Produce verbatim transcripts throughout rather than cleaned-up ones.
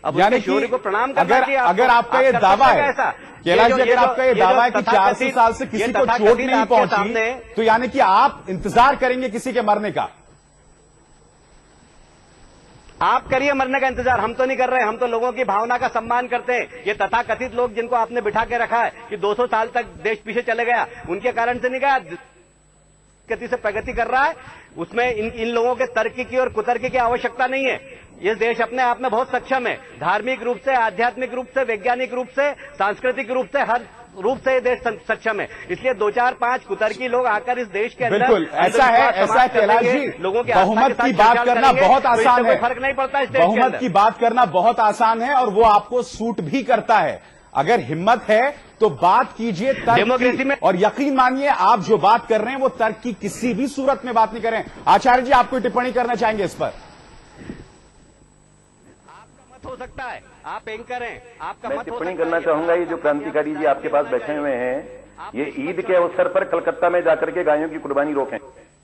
अब यानी उसके शौर्य को प्रणाम करना अगर चाहिए। अगर आपका ये दावा है, कैलाश जी, अगर आपका ये दावा है कि चार सौ साल से किसी को चोट नहीं पहुंची, तो यानी कि आप इंतजार करेंगे किसी के मरने का? आप करिए मरने का इंतजार, हम तो नहीं कर रहे। हम तो लोगों की भावना का सम्मान करते हैं। ये तथाकथित लोग जिनको आपने बिठा के रखा है कि दो सौ साल तक देश पीछे चले गया, उनके कारण से नहीं गया, गति से प्रगति कर रहा है, उसमें इन इन लोगों के तर्क की और कुतर्क की आवश्यकता नहीं है। ये देश अपने आप में बहुत सक्षम है, धार्मिक रूप से, आध्यात्मिक रूप से, वैज्ञानिक रूप से, सांस्कृतिक रूप से, हर रूप से ये देश सक्षम है। इसलिए दो चार पांच कुतर्की लोग आकर इस देश के अंदर, बिल्कुल ऐसा है, ऐसा है कैलाश जी, लोगों के बहुमत की बात करना बहुत आसान है, फर्क नहीं पड़ता इस देश के अंदर। बहुमत की बात करना बहुत आसान है और वो आपको सूट भी करता है। अगर हिम्मत है तो बात कीजिए तर्क की, में और यकीन मानिए आप जो बात कर रहे हैं वो तर्क की किसी भी सूरत में बात नहीं कर रहे हैं। आचार्य जी, आप कोई टिप्पणी करना चाहेंगे इस पर? आपका मत हो सकता है, आप एंकर हैं, आपका मैं मत टिप्पणी करना चाहूंगा। ये जो क्रांतिकारी जी आपके पास बैठे हुए हैं, ये ईद के अवसर पर कलकत्ता में जाकर के गायों की कुर्बानी रोकें।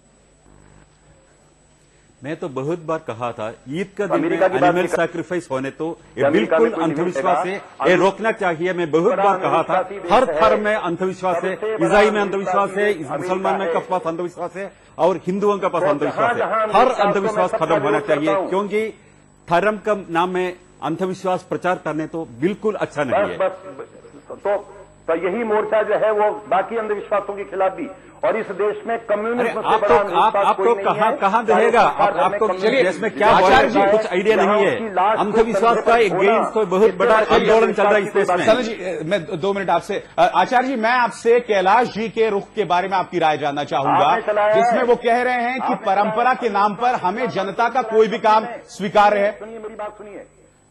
मैं तो बहुत बार कहा था, ईद का दिन में एनिमल सैक्रिफाइस होने तो ये बिल्कुल अंधविश्वास है, ये रोकना चाहिए। मैं बहुत बार कहा था, हर धर्म में अंधविश्वास है, ईसाई में अंधविश्वास है, मुसलमान के पास अंधविश्वास है और हिंदुओं के पास अंधविश्वास है। हर अंधविश्वास खत्म होना चाहिए, क्योंकि धर्म का नाम में अंधविश्वास प्रचार करने तो बिल्कुल अच्छा नहीं है। तो, तो यही मोर्चा जो है वो बाकी अंधविश्वासों के खिलाफ भी, और इस देश में कम्युनिज्म से आप तो आप आपको कहां कहां रहेगा, आप, आपको देश में क्या आचार्य जी कुछ आइडिया नहीं है। अंधविश्वास का एक गेम तो बहुत बड़ा आंदोलन चल रहा है इस देश में। सर जी, मैं दो मिनट आपसे, आचार्य जी, मैं आपसे कैलाश जी के रुख के बारे में आपकी राय जानना चाहूंगा, जिसमें वो कह रहे हैं कि परंपरा के नाम पर हमें जनता का कोई भी काम स्वीकार्य है। सुनिए मेरी बात सुनिए,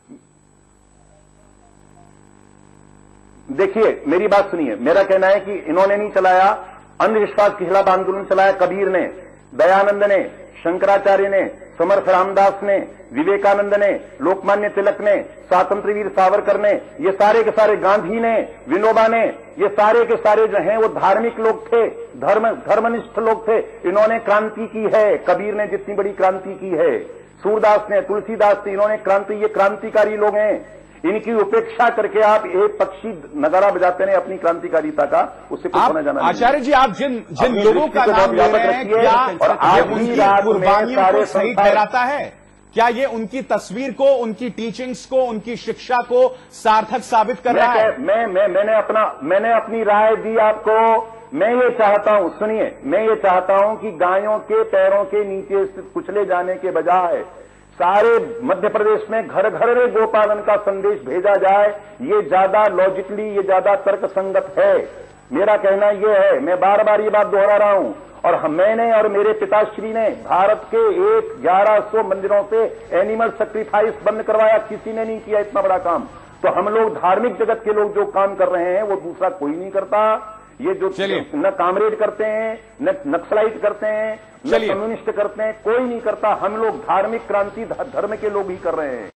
देखिए मेरी बात सुनिए। मेरा कहना है कि इन्होंने नहीं चलाया, अंधविश्वास के खिलाफ आंदोलन चलाया कबीर ने, दयानंद ने, शंकराचार्य ने, समर्थ रामदास ने, विवेकानंद ने, लोकमान्य तिलक ने, स्वातंत्र वीर सावरकर ने, ये सारे के सारे, गांधी ने, विनोबा ने, ये सारे के सारे जो हैं वो धार्मिक लोग थे, धर्म धर्मनिष्ठ लोग थे। इन्होंने क्रांति की है, कबीर ने जितनी बड़ी क्रांति की है, सूरदास ने, तुलसीदास ने, इन्होंने क्रांति, ये क्रांतिकारी लोग हैं। इनकी उपेक्षा करके आप एक पक्षी नगारा बजाते हैं अपनी क्रांतिकारिता का, उससे कुछ होना जाना। आचार्य जी, आप जिन जिन लोगों का नाम ले रहे हैं, क्या और आज उनकी कुर्बानियों को सही ठहराता है? क्या ये उनकी तस्वीर को, उनकी टीचिंग्स को, उनकी शिक्षा को सार्थक साबित कर रहा है? मैं मैं मैंने अपना मैंने अपनी राय दी आपको। मैं ये चाहता हूं, सुनिए, मैं ये चाहता हूं कि गायों के पैरों के नीचे कुचले जाने के बजाय सारे मध्य प्रदेश में घर घर में गोपालन का संदेश भेजा जाए। ये ज्यादा लॉजिकली, ये ज्यादा तर्क संगत है। मेरा कहना यह है, मैं बार बार ये बात दोहरा रहा हूं, और हम मैंने और मेरे पिताश्री ने भारत के एक ग्यारह सौ मंदिरों से एनिमल सैक्रिफाइस बंद करवाया। किसी ने नहीं किया इतना बड़ा काम। तो हम लोग धार्मिक जगत के लोग जो काम कर रहे हैं वो दूसरा कोई नहीं करता। ये जो न कामरेड करते हैं, न नक्सलाइट करते हैं, न कम्युनिस्ट करते हैं, कोई नहीं करता। हम लोग धार्मिक क्रांति धर्म के लोग ही कर रहे हैं।